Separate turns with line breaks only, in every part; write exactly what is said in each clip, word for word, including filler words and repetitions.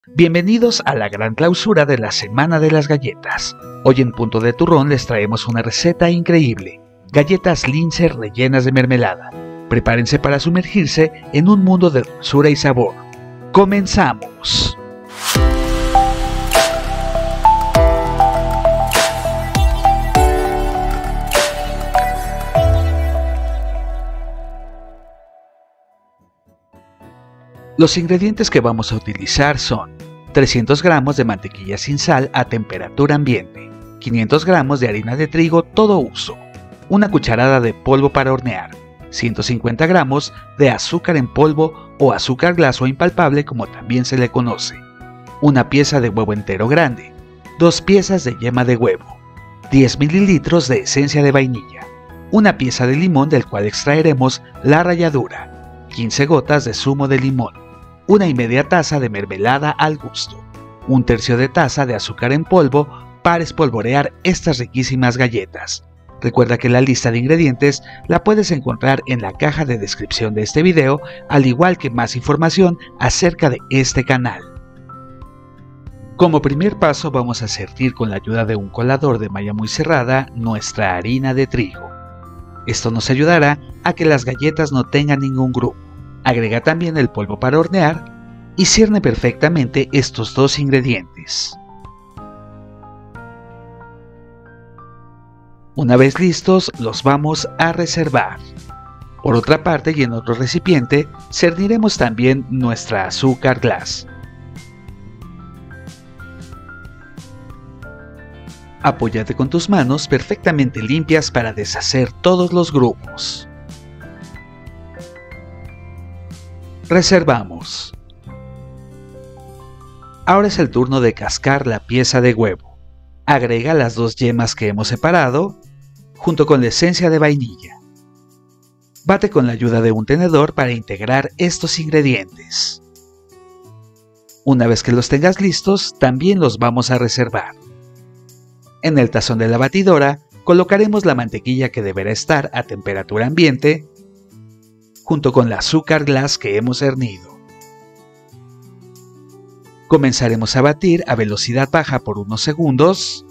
Bienvenidos a la gran clausura de la Semana de las Galletas. Hoy en Punto de Turrón les traemos una receta increíble: galletas Linzer rellenas de mermelada. Prepárense para sumergirse en un mundo de dulzura y sabor. ¡Comenzamos! Los ingredientes que vamos a utilizar son trescientos gramos de mantequilla sin sal a temperatura ambiente, quinientos gramos de harina de trigo todo uso, una cucharada de polvo para hornear, ciento cincuenta gramos de azúcar en polvo o azúcar glas o impalpable como también se le conoce, una pieza de huevo entero grande, dos piezas de yema de huevo, diez mililitros de esencia de vainilla, una pieza de limón del cual extraeremos la ralladura, quince gotas de zumo de limón, una y media taza de mermelada al gusto, un tercio de taza de azúcar en polvo para espolvorear estas riquísimas galletas. Recuerda que la lista de ingredientes la puedes encontrar en la caja de descripción de este video, al igual que más información acerca de este canal. Como primer paso vamos a sertir con la ayuda de un colador de malla muy cerrada nuestra harina de trigo. Esto nos ayudará a que las galletas no tengan ningún grumo. Agrega también el polvo para hornear y cierne perfectamente estos dos ingredientes. Una vez listos, los vamos a reservar. Por otra parte, y en otro recipiente, cerniremos también nuestra azúcar glas. Apóyate con tus manos perfectamente limpias para deshacer todos los grumos. Reservamos. Ahora es el turno de cascar la pieza de huevo. Agrega las dos yemas que hemos separado, junto con la esencia de vainilla. Bate con la ayuda de un tenedor para integrar estos ingredientes. Una vez que los tengas listos, también los vamos a reservar. En el tazón de la batidora, colocaremos la mantequilla que deberá estar a temperatura ambiente, junto con la azúcar glas que hemos hernido. Comenzaremos a batir a velocidad baja por unos segundos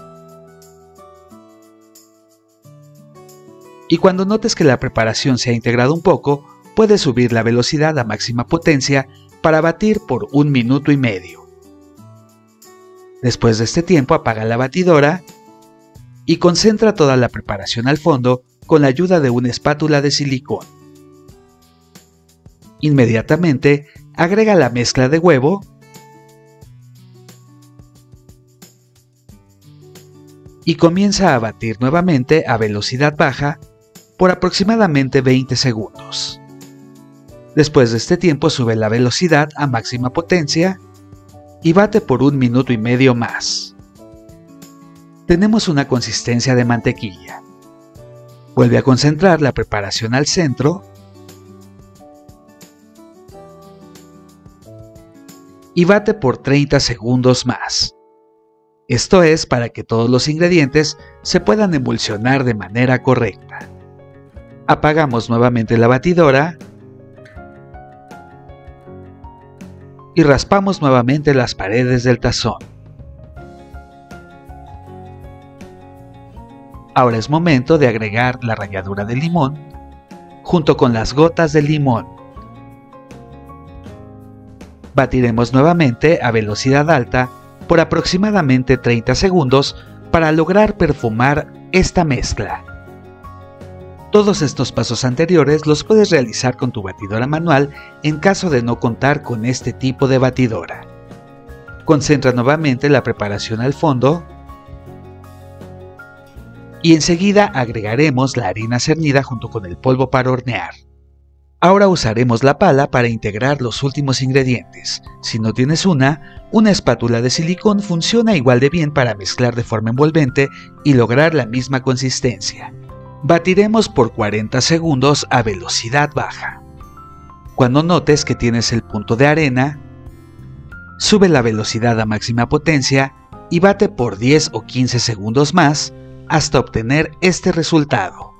y cuando notes que la preparación se ha integrado un poco, puedes subir la velocidad a máxima potencia para batir por un minuto y medio. Después de este tiempo, apaga la batidora y concentra toda la preparación al fondo con la ayuda de una espátula de silicón. Inmediatamente, agrega la mezcla de huevo y comienza a batir nuevamente a velocidad baja por aproximadamente veinte segundos. Después de este tiempo, sube la velocidad a máxima potencia y bate por un minuto y medio más. Tenemos una consistencia de mantequilla. Vuelve a concentrar la preparación al centro y bate por treinta segundos más. Esto es para que todos los ingredientes se puedan emulsionar de manera correcta. Apagamos nuevamente la batidora y raspamos nuevamente las paredes del tazón. Ahora es momento de agregar la ralladura de limón junto con las gotas de limón. Batiremos nuevamente a velocidad alta por aproximadamente treinta segundos para lograr perfumar esta mezcla. Todos estos pasos anteriores los puedes realizar con tu batidora manual en caso de no contar con este tipo de batidora. Concentra nuevamente la preparación al fondo y enseguida agregaremos la harina cernida junto con el polvo para hornear. Ahora usaremos la pala para integrar los últimos ingredientes. Si no tienes una, una espátula de silicón funciona igual de bien para mezclar de forma envolvente y lograr la misma consistencia. Batiremos por cuarenta segundos a velocidad baja. Cuando notes que tienes el punto de arena, sube la velocidad a máxima potencia y bate por diez o quince segundos más hasta obtener este resultado.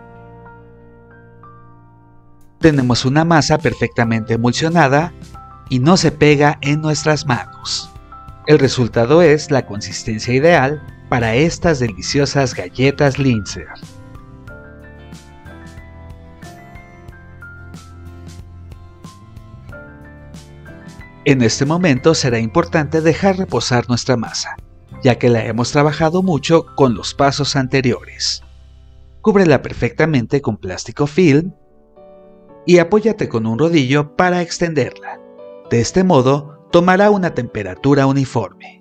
Tenemos una masa perfectamente emulsionada y no se pega en nuestras manos. El resultado es la consistencia ideal para estas deliciosas galletas Linzer. En este momento será importante dejar reposar nuestra masa, ya que la hemos trabajado mucho con los pasos anteriores. Cúbrela perfectamente con plástico film y apóyate con un rodillo para extenderla. De este modo, tomará una temperatura uniforme.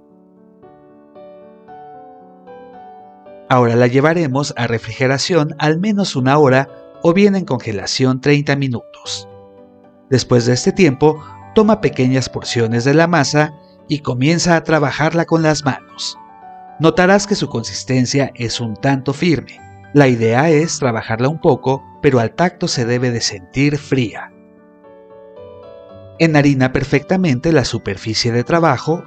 Ahora la llevaremos a refrigeración al menos una hora o bien en congelación treinta minutos. Después de este tiempo, toma pequeñas porciones de la masa y comienza a trabajarla con las manos. Notarás que su consistencia es un tanto firme. La idea es trabajarla un poco, pero al tacto se debe de sentir fría. Enharina perfectamente la superficie de trabajo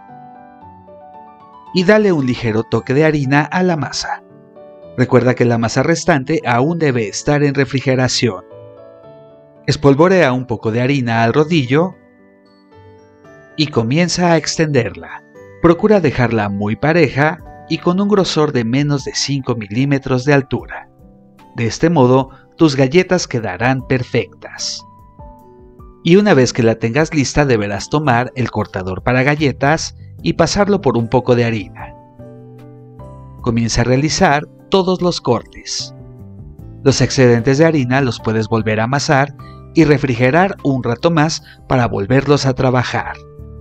y dale un ligero toque de harina a la masa. Recuerda que la masa restante aún debe estar en refrigeración. Espolvorea un poco de harina al rodillo y comienza a extenderla. Procura dejarla muy pareja y con un grosor de menos de cinco milímetros de altura. De este modo, tus galletas quedarán perfectas. Y una vez que la tengas lista, deberás tomar el cortador para galletas y pasarlo por un poco de harina. Comienza a realizar todos los cortes. Los excedentes de harina los puedes volver a amasar y refrigerar un rato más para volverlos a trabajar.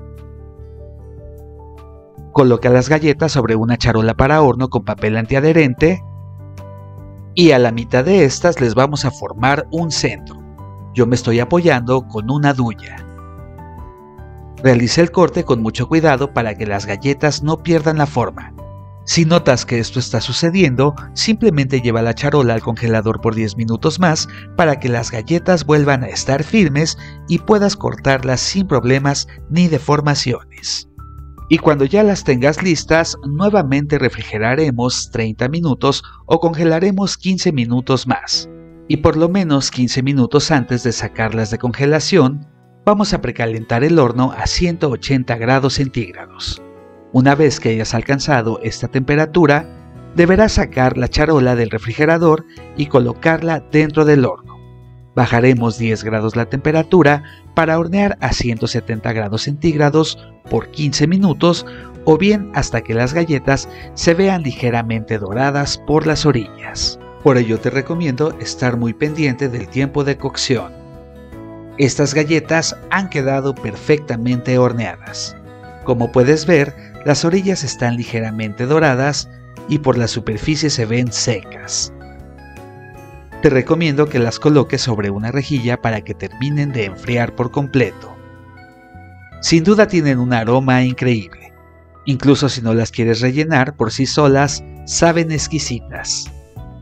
Coloca las galletas sobre una charola para horno con papel antiadherente y a la mitad de estas les vamos a formar un centro. Yo me estoy apoyando con una duya. Realiza el corte con mucho cuidado para que las galletas no pierdan la forma. Si notas que esto está sucediendo, simplemente lleva la charola al congelador por diez minutos más para que las galletas vuelvan a estar firmes y puedas cortarlas sin problemas ni deformaciones. Y cuando ya las tengas listas, nuevamente refrigeraremos treinta minutos o congelaremos quince minutos más. Y por lo menos quince minutos antes de sacarlas de congelación, vamos a precalentar el horno a ciento ochenta grados centígrados. Una vez que hayas alcanzado esta temperatura, deberás sacar la charola del refrigerador y colocarla dentro del horno. Bajaremos diez grados la temperatura para hornear a ciento setenta grados centígrados por quince minutos o bien hasta que las galletas se vean ligeramente doradas por las orillas. Por ello te recomiendo estar muy pendiente del tiempo de cocción. Estas galletas han quedado perfectamente horneadas. Como puedes ver, las orillas están ligeramente doradas y por la superficie se ven secas. Te recomiendo que las coloques sobre una rejilla para que terminen de enfriar por completo. Sin duda tienen un aroma increíble. Incluso si no las quieres rellenar por sí solas, saben exquisitas.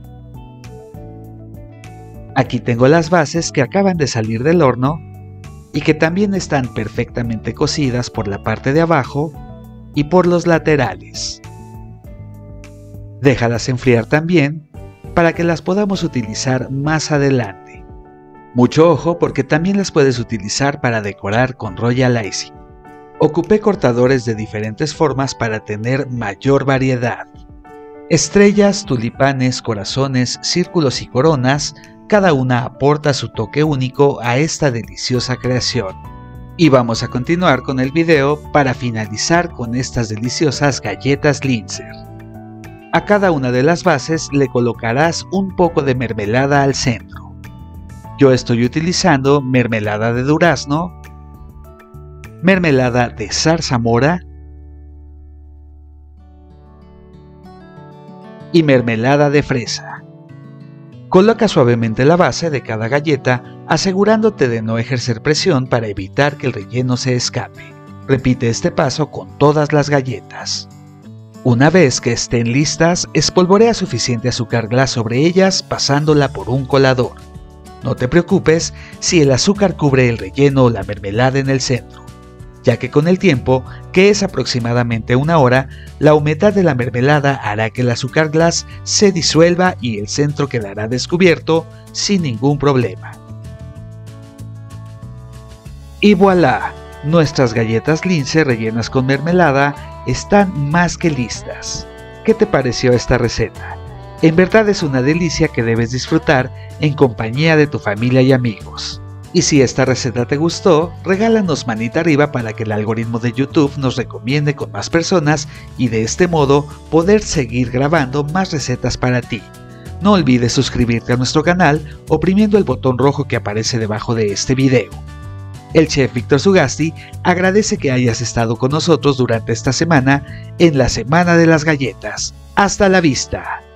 Aquí tengo las bases que acaban de salir del horno y que también están perfectamente cocidas por la parte de abajo y por los laterales. Déjalas enfriar también para que las podamos utilizar más adelante. Mucho ojo porque también las puedes utilizar para decorar con royal icing. Ocupé cortadores de diferentes formas para tener mayor variedad. Estrellas, tulipanes, corazones, círculos y coronas, cada una aporta su toque único a esta deliciosa creación. Y vamos a continuar con el video para finalizar con estas deliciosas galletas Linzer. A cada una de las bases le colocarás un poco de mermelada al centro. Yo estoy utilizando mermelada de durazno, mermelada de zarzamora y mermelada de fresa. Coloca suavemente la base de cada galleta, asegurándote de no ejercer presión para evitar que el relleno se escape. Repite este paso con todas las galletas. Una vez que estén listas, espolvorea suficiente azúcar glass sobre ellas pasándola por un colador. No te preocupes si el azúcar cubre el relleno o la mermelada en el centro, ya que con el tiempo, que es aproximadamente una hora, la humedad de la mermelada hará que el azúcar glass se disuelva y el centro quedará descubierto sin ningún problema. Y voilà, nuestras galletas Lince rellenas con mermelada están más que listas. ¿Qué te pareció esta receta? En verdad es una delicia que debes disfrutar en compañía de tu familia y amigos. Y si esta receta te gustó, regálanos manita arriba para que el algoritmo de YouTube nos recomiende con más personas y de este modo poder seguir grabando más recetas para ti. No olvides suscribirte a nuestro canal oprimiendo el botón rojo que aparece debajo de este video. El chef Víctor Sugasti agradece que hayas estado con nosotros durante esta semana en la Semana de las Galletas. ¡Hasta la vista!